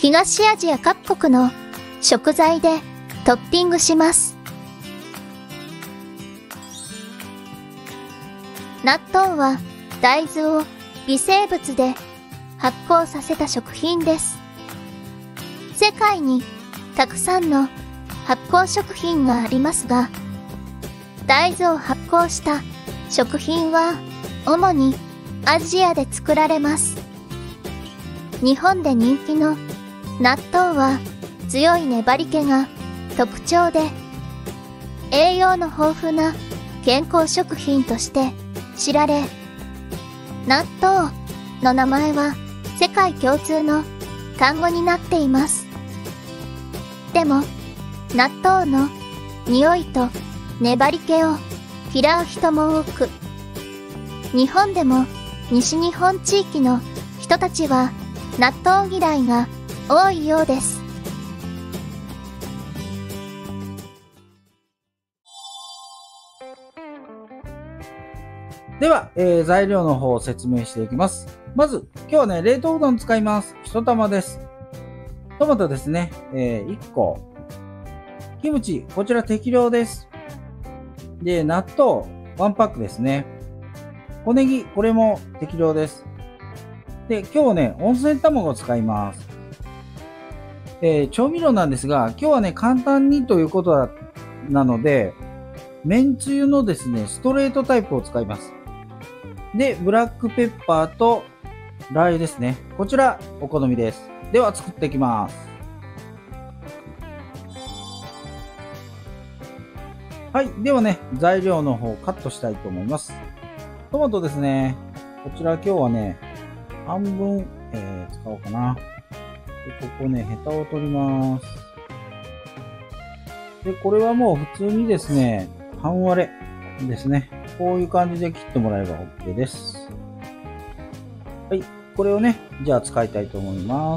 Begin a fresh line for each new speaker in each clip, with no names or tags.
東アジア各国の食材でトッピングします。納豆は大豆を微生物で発酵させた食品です。世界にたくさんの発酵食品がありますが、大豆を発酵した食品は主にアジアで作られます。日本で人気の納豆は強い粘り気が特徴で、栄養の豊富な健康食品として知られ、納豆の名前は世界共通の単語になっています。でも、納豆の匂いと粘り気を嫌う人も多く、日本でも西日本地域の人たちは納豆嫌いが多いようです。
では、材料の方を説明していきます。まず、今日はね、冷凍うどん使います。1玉です。トマトですね、1個。キムチ、こちら適量です。で、納豆、1パックですね。小ネギ、これも適量です。で、今日はね、温泉卵を使います。調味料なんですが、今日はね、簡単にということなので、めんつゆのですね、ストレートタイプを使います。で、ブラックペッパーとラー油ですね。こちら、お好みです。では、作っていきます。はい。ではね、材料の方カットしたいと思います。トマトですね。こちら今日はね、半分、使おうかな。で、ここね、ヘタを取ります。で、これはもう普通にですね、半割れですね。こういう感じで切ってもらえば OK です。はい。これをね、じゃあ使いたいと思います。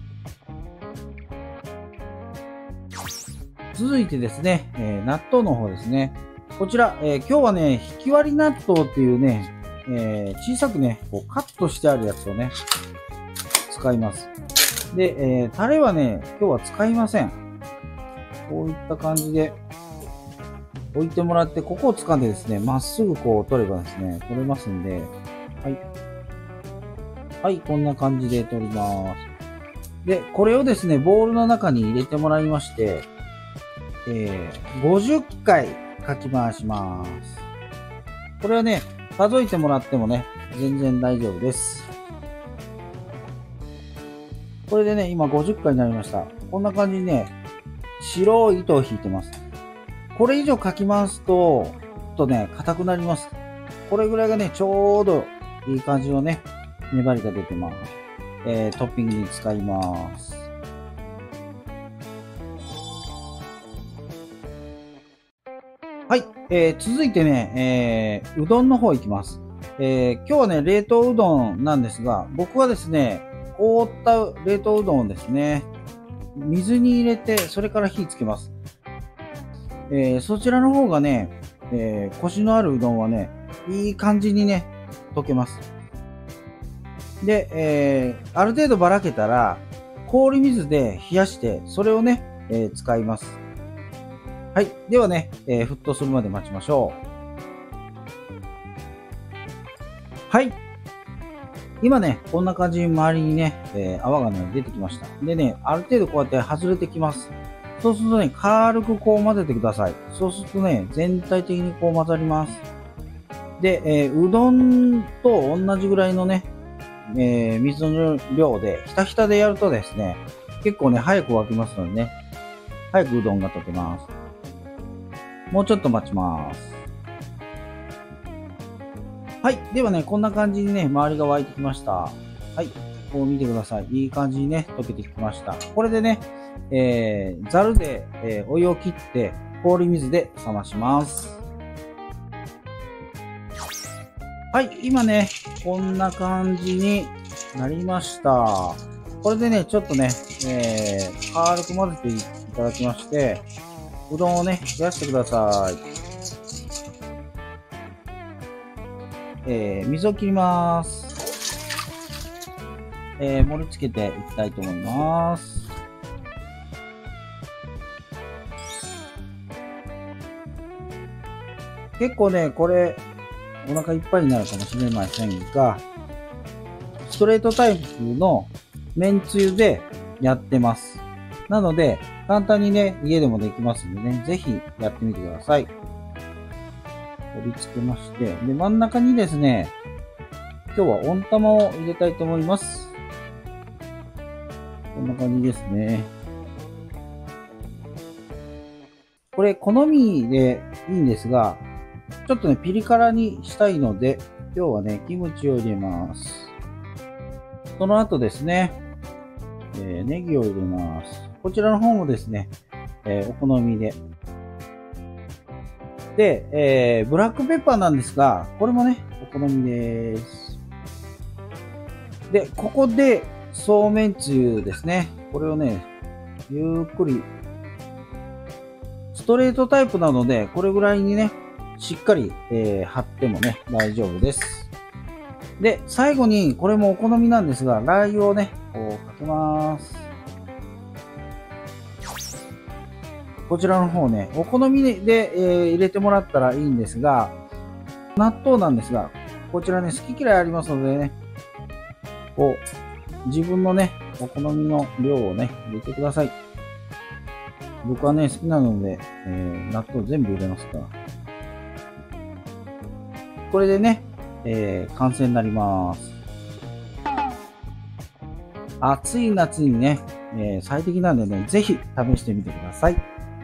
続いてですね、納豆の方ですね。こちら、今日はね、ひき割り納豆っていうね、小さくね、こうカットしてあるやつをね、使います。で、タレはね、今日は使いません。こういった感じで置いてもらって、ここを掴んでですね、まっすぐこう取ればですね、取れますんで、はい。はい、こんな感じで取ります。で、これをですね、ボウルの中に入れてもらいまして、50回かき回します。これはね、数えてもらってもね、全然大丈夫です。これでね、今50回になりました。こんな感じにね、白い糸を引いてます。これ以上かき回すと、硬くなります。これぐらいがね、ちょうどいい感じのね、粘りが出てます。トッピングに使います。はい、続いてね、うどんの方行きます。今日はね、冷凍うどんなんですが、僕はですね、凍った冷凍うどんをですね、水に入れて、それから火つけます。そちらの方がね、コシのあるうどんはね、いい感じにね、溶けます。で、ある程度ばらけたら、氷水で冷やして、それをね、使います。はい。ではね、沸騰するまで待ちましょう。はい。今ね、こんな感じに周りにね、泡がね、出てきました。でね、ある程度こうやって外れてきます。そうするとね、軽くこう混ぜてください。そうするとね、全体的にこう混ざります。で、うどんと同じぐらいのね、水の量で、ひたひたでやるとですね、結構ね、早く沸きますのでね、早くうどんが溶けます。もうちょっと待ちます。はい。ではね、こんな感じにね、周りが沸いてきました。はい。こう見てください。いい感じにね、溶けてきました。これでね、ざるで、お湯を切って氷水で冷まします。はい。今ね、こんな感じになりました。これでね、ちょっとね、軽く混ぜていただきまして、うどんをね、冷やしてください。水を切ります。 盛り付けていきたいと思います。結構ね、これ、お腹いっぱいになるかもしれませんが、ストレートタイプのめんつゆでやってます。なので、簡単にね、家でもできますんでね、ぜひやってみてください。盛り付けまして、で、真ん中にですね、今日は温玉を入れたいと思います。こんな感じですね。これ、好みでいいんですが、ちょっとね、ピリ辛にしたいので、今日はね、キムチを入れます。その後ですね、ネギを入れます。こちらの方もですね、お好みで。で、ブラックペッパーなんですが、これもね、お好みです。で、ここで、そうめんつゆですね。これをね、ゆっくり、ストレートタイプなので、これぐらいにね、しっかり、貼ってもね、大丈夫です。で、最後に、これもお好みなんですが、ラー油をね、こうかけます。こちらの方ね、お好みで、入れてもらったらいいんですが、納豆なんですが、こちらね、好き嫌いありますのでね、こう、自分のね、お好みの量をね、入れてください。僕はね、好きなので、納豆全部入れますから。これでね、完成になります。暑い夏にね、最適なんでね、ぜひ試してみてください。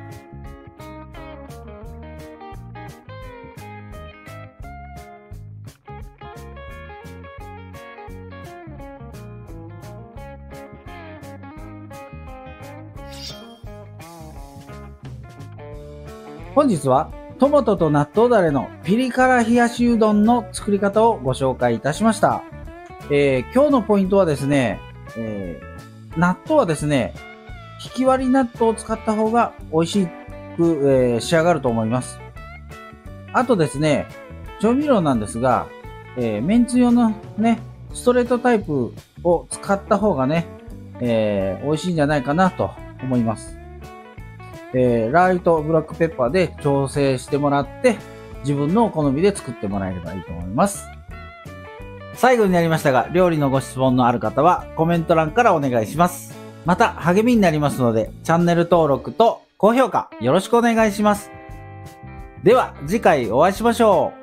本日はトマトと納豆だれのピリ辛冷やしうどんの作り方をご紹介いたしました。今日のポイントはですね、納豆はですね、ひき割り納豆を使った方が美味しく、仕上がると思います。あとですね、調味料なんですが、めんつゆのね、ストレートタイプを使った方がね、美味しいんじゃないかなと思います。ラー油とブラックペッパーで調整してもらって、自分のお好みで作ってもらえればいいと思います。最後になりましたが、料理のご質問のある方はコメント欄からお願いします。また励みになりますので、チャンネル登録と高評価よろしくお願いします。では次回お会いしましょう。